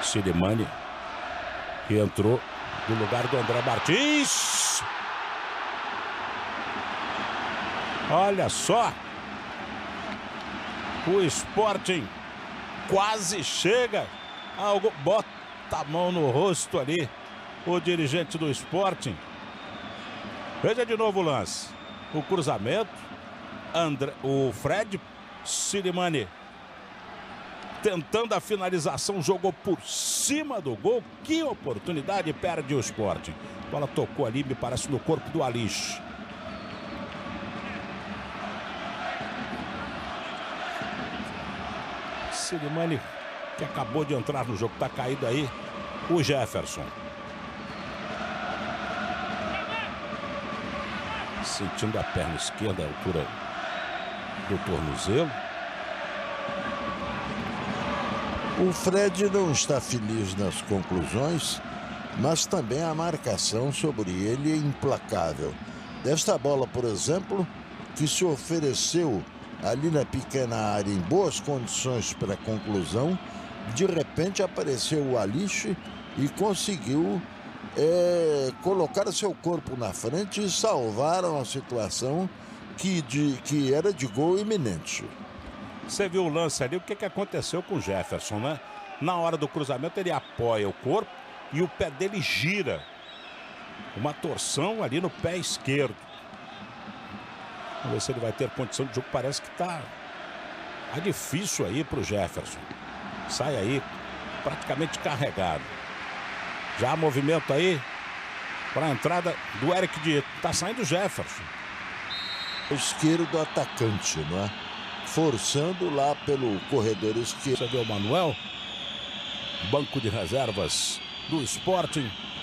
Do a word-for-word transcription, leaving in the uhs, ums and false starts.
Silimani, que entrou no lugar do André Martins. Olha só. O Sporting quase chega. Algo, bota a mão no rosto ali. O dirigente do Sporting. Veja de novo o lance. O cruzamento. André, o Fred Silimani tentando a finalização, jogou por cima do gol. Que oportunidade perde o Sporting. A bola tocou ali, me parece, no corpo do Alix. Silimani, que acabou de entrar no jogo, tá caído aí. O Jefferson. Sentindo a perna esquerda, a altura do tornozelo. O Fred não está feliz nas conclusões, mas também a marcação sobre ele é implacável. Desta bola, por exemplo, que se ofereceu ali na pequena área em boas condições para a conclusão, de repente apareceu o Alix e conseguiu é, colocar seu corpo na frente e salvaram a situação que, de, que era de gol iminente. Você viu o lance ali, o que, que aconteceu com o Jefferson, né? Na hora do cruzamento ele apoia o corpo e o pé dele gira. Uma torção ali no pé esquerdo. Vamos ver se ele vai ter condição de jogo. Parece que tá, tá difícil aí pro Jefferson. Sai aí praticamente carregado. Já há movimento aí para a entrada do Eric Dier. Tá saindo o Jefferson. O esquerdo atacante, não é? Forçando lá pelo corredor esquerdo. Você vê o Manuel, banco de reservas do Sporting.